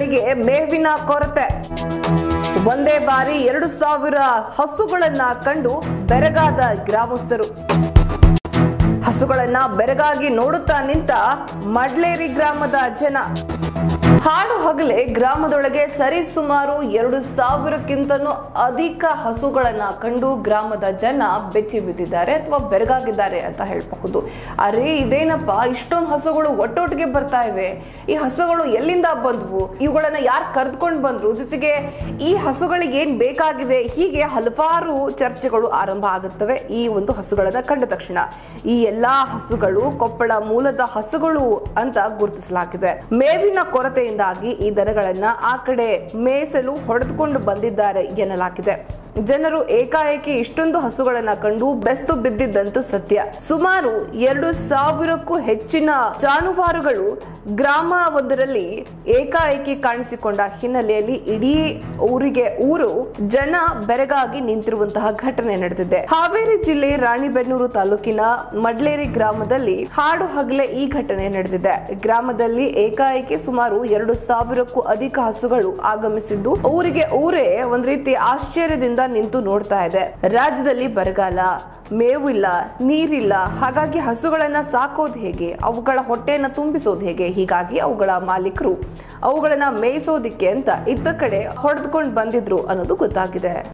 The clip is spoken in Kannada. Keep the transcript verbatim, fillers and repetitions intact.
ಹಸುಗಳಿಗೆ ಮೇವಿನ ಕೊರತೆ. ಒಂದೇ ಬಾರಿ ಎರಡು ಸಾವಿರ ಹಸುಗಳನ್ನ ಕಂಡು ಬೆರಗಾದ ಗ್ರಾಮಸ್ಥರು. ಹಸುಗಳನ್ನ ಬೆರಗಾಗಿ ನೋಡುತ್ತಾ ನಿಂತ ಮಡ್ಲೇರಿ ಗ್ರಾಮದ ಜನ. ಹಾಡು ಹಗಲೇ ಗ್ರಾಮದೊಳಗೆ ಸರಿ ಸುಮಾರು ಎರಡು ಸಾವಿರಕ್ಕಿಂತನೂ ಅಧಿಕ ಹಸುಗಳನ್ನ ಕಂಡು ಗ್ರಾಮದ ಜನ ಬೆಚ್ಚಿ ಬಿದ್ದಿದ್ದಾರೆ ಅಥವಾ ಬೆರಗಾಗಿದ್ದಾರೆ ಅಂತ ಹೇಳಬಹುದು. ಅರೆ ಇದೇನಪ್ಪ, ಇಷ್ಟೊಂದು ಹಸುಗಳು ಒಟ್ಟೊಟ್ಟಿಗೆ ಬರ್ತಾ ಇವೆ, ಈ ಹಸುಗಳು ಎಲ್ಲಿಂದ ಬಂದ್ವು, ಇವುಗಳನ್ನ ಯಾರು ಕರೆದುಕೊಂಡು ಬಂದ್ರು, ಜೊತೆಗೆ ಈ ಹಸುಗಳಿಗೆ ಏನ್ ಬೇಕಾಗಿದೆ, ಹೀಗೆ ಹಲವಾರು ಚರ್ಚೆಗಳು ಆರಂಭ ಆಗುತ್ತವೆ ಈ ಒಂದು ಹಸುಗಳನ್ನ ಕಂಡ ತಕ್ಷಣ. ಈ ಎಲ್ಲಾ ಹಸುಗಳು ಕೊಪ್ಪಳ ಮೂಲದ ಹಸುಗಳು ಅಂತ ಗುರುತಿಸಲಾಗಿದೆ. ಮೇವಿನ ಕೊರತೆ ಈ ದನಗಳನ್ನ ಆ ಕಡೆ ಮೇಸಲು ಹೊಡೆದುಕೊಂಡು ಬಂದಿದ್ದಾರೆ ಎನ್ನಲಾಗಿದೆ. ಜನರು ಏಕಾಏಕಿ ಇಷ್ಟೊಂದು ಹಸುಗಳನ್ನ ಕಂಡು ಬೆಸ್ತು ಬಿದ್ದಿದ್ದಂತೂ ಸತ್ಯ. ಸುಮಾರು ಎರಡು ಸಾವಿರಕ್ಕೂ ಹೆಚ್ಚಿನ ಜಾನುವಾರುಗಳು ಗ್ರಾಮ ಒಂದರಲ್ಲಿ ಏಕಾಏಕಿ ಕಾಣಿಸಿಕೊಂಡ ಹಿನ್ನೆಲೆಯಲ್ಲಿ ಇಡೀ ಊರಿಗೆ ಊರು ಜನ ಬೆರಗಾಗಿ ನಿಂತಿರುವಂತಹ ಘಟನೆ ನಡೆದಿದೆ. ಹಾವೇರಿ ಜಿಲ್ಲೆ ರಾಣಿಬೆನ್ನೂರು ತಾಲೂಕಿನ ಮಡ್ಲೇರಿ ಗ್ರಾಮದಲ್ಲಿ ಹಾಡು ಹಗಲೇ ಈ ಘಟನೆ ನಡೆದಿದೆ. ಗ್ರಾಮದಲ್ಲಿ ಏಕಾಏಕಿ ಸುಮಾರು ಎರಡು ಸಾವಿರಕ್ಕೂ ಅಧಿಕ ಹಸುಗಳು ಆಗಮಿಸಿದ್ದು ಊರಿಗೆ ಊರೇ ಒಂದ್ ರೀತಿ ಆಶ್ಚರ್ಯದಿಂದ ನಿಂತು ನೋಡ್ತಾ ಇದೆ. ರಾಜ್ಯದಲ್ಲಿ ಬರಗಾಲ, ಮೇವು ಇಲ್ಲ, ನೀರಿಲ್ಲ, ಹಾಗಾಗಿ ಹಸುಗಳನ್ನ ಸಾಕೋದು ಹೇಗೆ, ಅವುಗಳ ಹೊಟ್ಟೆಯನ್ನ ತುಂಬಿಸೋದು ಹೇಗೆ, ಹೀಗಾಗಿ ಅವುಗಳ ಮಾಲೀಕರು ಅವುಗಳನ್ನ ಮೇಯಿಸೋದಿಕ್ಕೆ ಅಂತ ಇದ್ದ ಕಡೆ ಹೊಡೆದುಕೊಂಡು ಬಂದಿದ್ರು ಅನ್ನೋದು ಗೊತ್ತಾಗಿದೆ.